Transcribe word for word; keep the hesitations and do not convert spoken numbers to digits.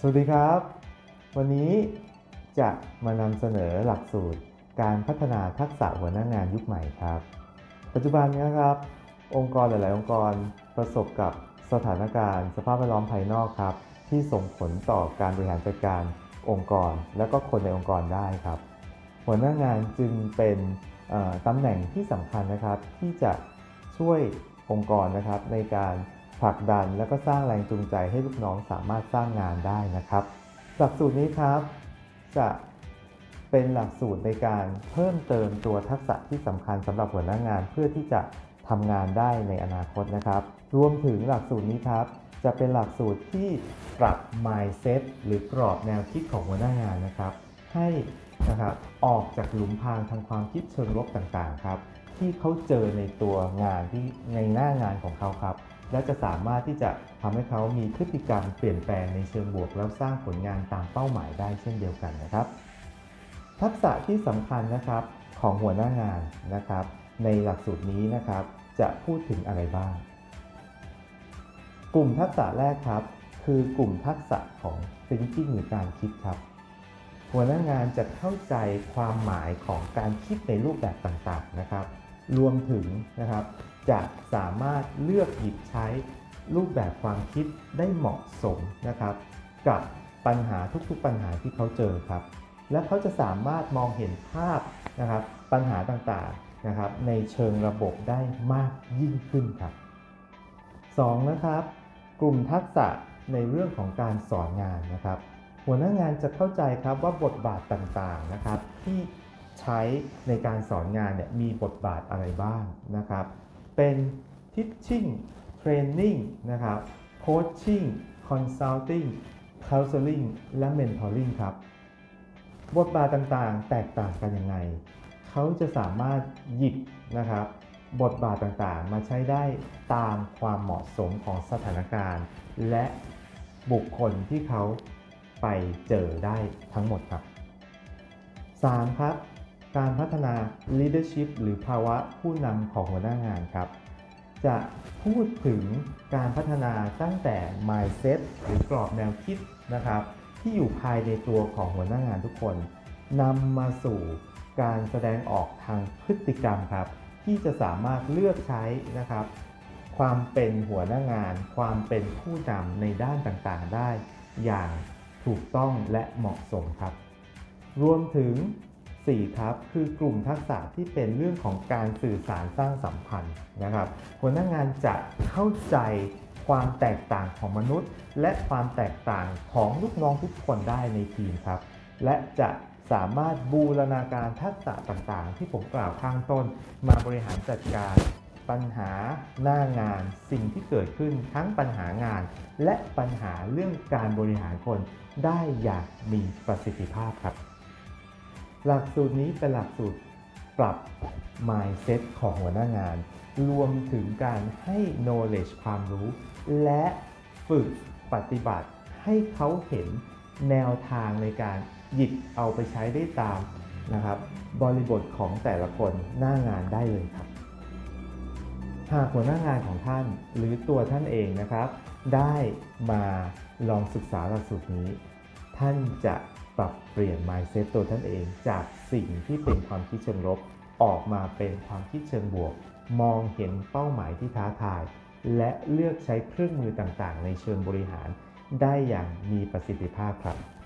สวัสดีครับวันนี้จะมานำเสนอหลักสูตรการพัฒนาทักษะหัวหน้างานยุคใหม่ครับปัจจุบันนี้ครับองค์กรหลายๆองค์กรประสบกับสถานการณ์สภาพแวดล้อมภายนอกครับที่ส่งผลต่อการบริหารจัดการองค์กรและก็คนในองค์กรได้ครับหัวหน้างานจึงเป็นตำแหน่งที่สำคัญนะครับที่จะช่วยองค์กรนะครับในการผลักดันและก็สร้างแรงจูงใจให้ลูกน้องสามารถสร้างงานได้นะครับหลักสูตรนี้ครับจะเป็นหลักสูตรในการเพิ่มเติมตัวทักษะที่สำคัญสำหรับหัวหน้างานเพื่อที่จะทำงานได้ในอนาคตนะครับรวมถึงหลักสูตรนี้ครับจะเป็นหลักสูตรที่ปรับ mindset หรือกรอบแนวคิดของหัวหน้างานนะครับให้นะครับออกจากหลุมพรางทางความคิดเชิงลบต่างๆครับที่เขาเจอในตัวงานที่ในหน้างานของเขาครับและจะสามารถที่จะทำให้เขามีพฤติกรรมเปลี่ยนแปลงในเชิงบวกแล้วสร้างผลงานตามเป้าหมายได้เช่นเดียวกันนะครับทักษะที่สำคัญนะครับของหัวหน้างานนะครับในหลักสูตรนี้นะครับจะพูดถึงอะไรบ้างกลุ่มทักษะแรกครับคือกลุ่มทักษะของ thinking หรือการคิดครับหัวหน้างานจะเข้าใจความหมายของการคิดในรูปแบบต่างๆนะครับรวมถึงนะครับจะสามารถเลือกหยิบใช้รูปแบบความคิดได้เหมาะสมนะครับกับปัญหาทุกๆปัญหาที่เขาเจอครับและเขาจะสามารถมองเห็นภาพนะครับปัญหาต่างๆนะครับในเชิงระบบได้มากยิ่งขึ้นครับสองนะครับกลุ่มทักษะในเรื่องของการสอนงานนะครับหัวหน้างานจะเข้าใจครับว่าบทบาทต่างๆนะครับที่ใช้ในการสอนงานเนี่ยมีบทบาทอะไรบ้างนะครับเป็น teaching training นะครับ coaching consulting counseling และ mentoring ครับบทบาทต่างๆแตกต่างกันยังไงเขาจะสามารถหยิบนะครับบทบาทต่างๆมาใช้ได้ตามความเหมาะสมของสถานการณ์และบุคคลที่เขาไปเจอได้ทั้งหมดครับสามครับการพัฒนา leadership หรือภาวะผู้นำของหัวหน้างานครับจะพูดถึงการพัฒนาตั้งแต่ mindset หรือกรอบแนวคิดนะครับที่อยู่ภายในตัวของหัวหน้างานทุกคนนำมาสู่การแสดงออกทางพฤติกรรมครับที่จะสามารถเลือกใช้นะครับความเป็นหัวหน้างานความเป็นผู้นำในด้านต่างๆได้อย่างถูกต้องและเหมาะสมครับรวมถึงสี่ครับคือกลุ่มทักษะที่เป็นเรื่องของการสื่อสารสร้างสัมพันธ์นะครับหัวหน้างานจะเข้าใจความแตกต่างของมนุษย์และความแตกต่างของลูกน้องทุกคนได้ในทีมครับและจะสามารถบูรณาการทักษะต่างๆที่ผมกล่าวข้างต้นมาบริหารจัดการปัญหาหน้างานสิ่งที่เกิดขึ้นทั้งปัญหางานและปัญหาเรื่องการบริหารคนได้อย่างมีประสิทธิภาพครับหลักสูตรนี้เป็นหลักสูตรปรับ mindset ของหัวหน้างานรวมถึงการให้ knowledge ความรู้และฝึกปฏิบัติให้เขาเห็นแนวทางในการหยิบเอาไปใช้ได้ตามนะครับบริบทของแต่ละคนหน้างานได้เลยครับหากหัวหน้างานของท่านหรือตัวท่านเองนะครับได้มาลองศึกษาหลักสูตรนี้ท่านจะปรับเปลี่ยน mindset ตัวท่านเองจากสิ่งที่เป็นความคิดเชิงลบออกมาเป็นความคิดเชิงบวกมองเห็นเป้าหมายที่ท้าทายและเลือกใช้เครื่องมือต่างๆในเชิงบริหารได้อย่างมีประสิทธิภาพครับ